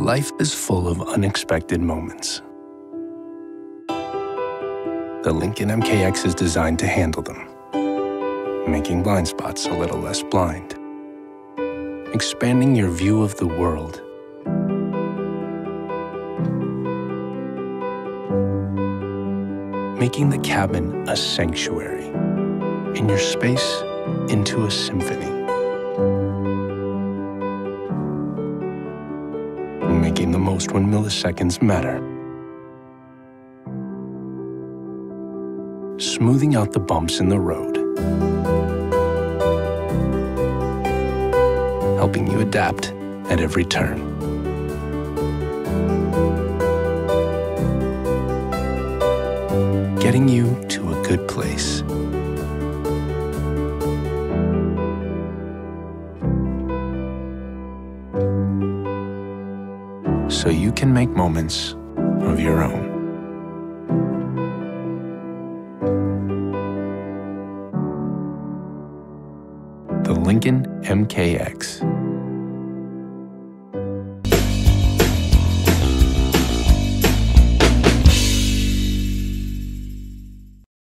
Life is full of unexpected moments. The Lincoln MKX is designed to handle them, making blind spots a little less blind, expanding your view of the world, making the cabin a sanctuary and your space into a symphony, making the most when milliseconds matter, smoothing out the bumps in the road, helping you adapt at every turn. Getting you to a good place. So you can make moments of your own. The Lincoln MKX.